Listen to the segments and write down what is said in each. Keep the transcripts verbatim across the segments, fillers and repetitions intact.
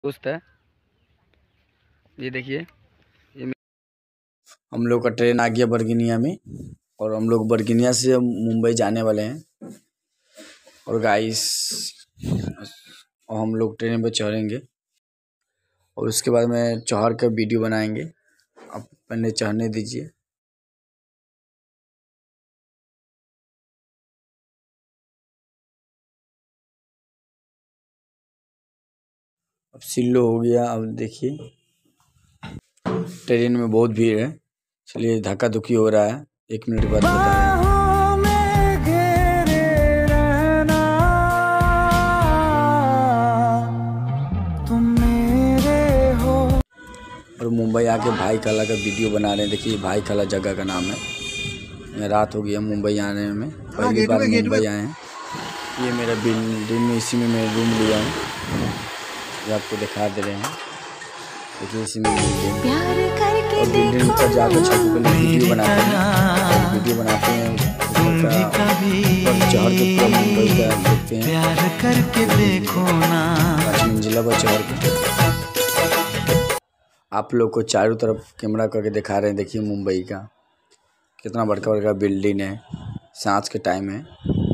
दोस्त है। ये देखिए, ये हम लोग का ट्रेन आ गया बरगिनिया में और हम लोग बरगिनिया से मुंबई जाने वाले हैं। और गाइस और हम लोग ट्रेन पे चढ़ेंगे और उसके बाद में चढ़ कर वीडियो बनाएंगे। आप पहले चढ़ने दीजिए। अब सिल्लो हो गया। अब देखिए ट्रेन में बहुत भीड़ है, चलिए धक्का धुक्की हो रहा है। एक मिनट बाद बता रहे हैं। और मुंबई आके भाई काला का वीडियो बना रहे हैं। देखिए भाई काला जगह का नाम है। रात हो गई है मुंबई आने में, पहली बार मुंबई आए हैं। ये मेरा बिल्डिंग में, इसी में मैं रूम लिया हूँ, ये आपको दिखा दे रहे हैं। देखिए इसी में और बिल्डिंग पर जाकर छत पर वीडियो बनाते हैं वीडियो बनाते हैं चढ़ के पूरा मुंबई का देखते हैं। पाँच मंजिला पर चढ़ के आप लोग को चारों तरफ कैमरा करके दिखा रहे हैं। देखिए मुंबई का कितना बड़का बड़का बिल्डिंग है। सांझ के टाइम है।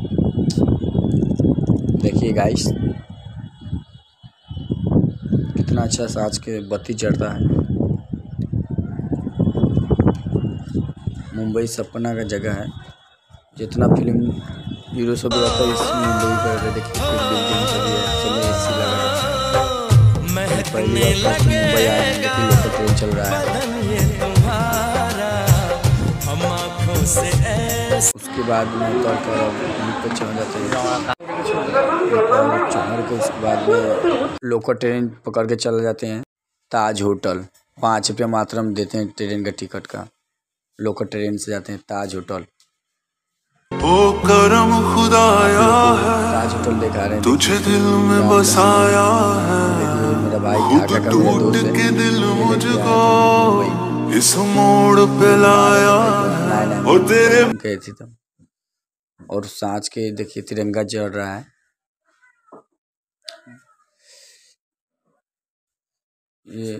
देखिए गाइस कितना अच्छा सांझ के बत्ती जलता है। मुंबई सपना का जगह है। जितना फिल्म हीरो सब रहता है इस मुंबई का। देखिए बिल्डिंग सभी है, सब एसी लगा है। पहली बार फर्स्ट मुंबई आए हैं। देखिए लोकल ट्रेन चल रहा है। उसके बाद में उतर कर ऊपर चढ़ जाते हैं। चढ़ के उसके बाद में लोकल ट्रेन पकड़ के चले जाते हैं ताज होटल। पाँच रुपया मात्र हम देते हैं ट्रेन का टिकट का। लोकल ट्रेन से जाते हैं ताज होटल। वो करम खुदाया है, ताज होटल दिखा रहे हैं। तुझे दिल में बसाया है। मेरा भाई ढाका का मेरा दोस्त है। के दिल मुझको इस मोड़ पे लाया है। और तेरे गए थे तब। और सांझ के देखिए तिरंगा जल रहा है। ये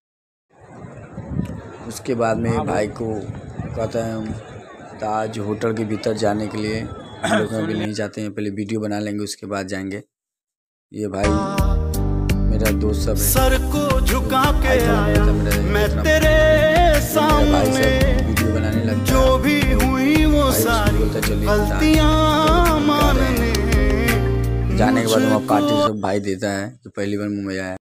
उसके बाद में भाई को कहता है ताज होटल के भीतर जाने के लिए। हम लोग अभी नहीं जाते हैं, पहले वीडियो बना लेंगे उसके बाद जाएंगे। ये भाई मेरा दोस्त सब है। सर को झुका के आया मैं तेरे सामने वीडियो बनाने लगा। जो भी हुई वो सारी गलतियां मानने जाने के बाद वहाँ पार्टी सब भाई देता है। तो पहली बार मुंबई आया।